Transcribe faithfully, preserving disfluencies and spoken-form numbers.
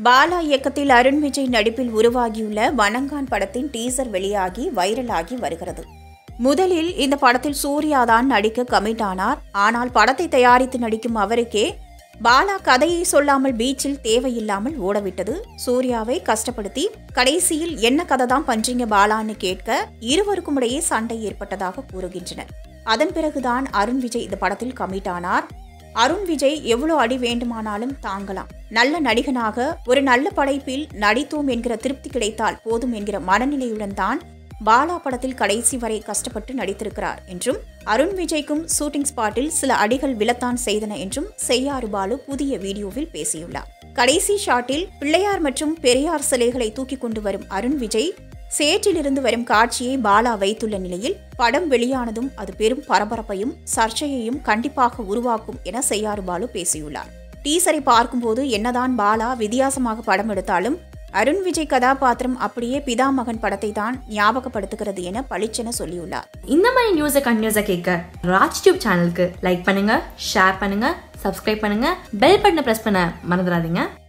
பாலா இயக்கத்தில் அருண் விஜய் நடிப்பில் உருவாகியுள்ள vanangaan படத்தின் டீசர் வெளியாகி வைரலாகி வருகிறது. முதலில் இந்த படத்தில் சூர்யா தான் நடிக்க கமிட் ஆனார். ஆனால் படத்தை தயாரித்து நடிக்கும் அவருக்கே பாலா கதையை சொல்லாமல் பீச்சில் தேவையில்லாமல் ஓடவிட்டது. சூர்யாவை கஷ்டப்படுத்தி கடைசியில் என்ன கதை தான் பண்றீங்க பாலான்னு கேட்க இருவருக்கும் இடையே சண்டை ஏற்பட்டதாக கூறுகின்றனர். அதன் பிறகுதான் அருண் விஜய் இந்த படத்தில் கமிட் ஆனார். அருண் விஜய் எவ்வளோ அடி வேண்டுமானாலும் தாங்கலாம், நல்ல நடிகனாக ஒரு நல்ல படைப்பில் நடித்தோம் என்கிற திருப்தி கிடைத்தால் போதும் என்கிற மனநிலையுடன் தான் பாலா படத்தில் கடைசி வரை கஷ்டப்பட்டு நடித்திருக்கிறார் என்றும், அருண் விஜய்க்கும் ஷூட்டிங் ஸ்பாட்டில் சில அடிகள் விழத்தான் செய்தன என்றும் செய்யாறு பாலு புதிய வீடியோவில் பேசியுள்ளார். கடைசி ஷாட்டில் பிள்ளையார் மற்றும் பெரியார் சிலைகளை தூக்கி கொண்டு வரும் அருண் விஜய் சேற்றிலிருந்து வரும் காட்சியை பாலா வைத்துள்ள நிலையில் படம் வெளியானதும் அது பெரும் பரபரப்பையும் சர்ச்சையையும் கண்டிப்பாக உருவாக்கும் என செய்யாறு பாலு பேசியுள்ளார். டீசரை பார்க்கும்போது என்னதான் பாலா வித்தியாசமாக படம் எடுத்தாலும் அருண் விஜய் கதாபாத்திரம் அப்படியே பிதாமகன் படத்தை தான் ஞாபகப்படுத்துகிறது என பளிச்சென சொல்லியுள்ளார். இந்த மாதிரி நியூஸை கண்டினியூஸா கேட்க ராஜ் டியூப் சேனலுக்கு லைக் பண்ணுங்க, ஷேர் பண்ணுங்க, சப்ஸ்கிரைப் பண்ணுங்க, பெல் பட்டனை பிரஸ் பண்ண மறந்துடாதீங்க.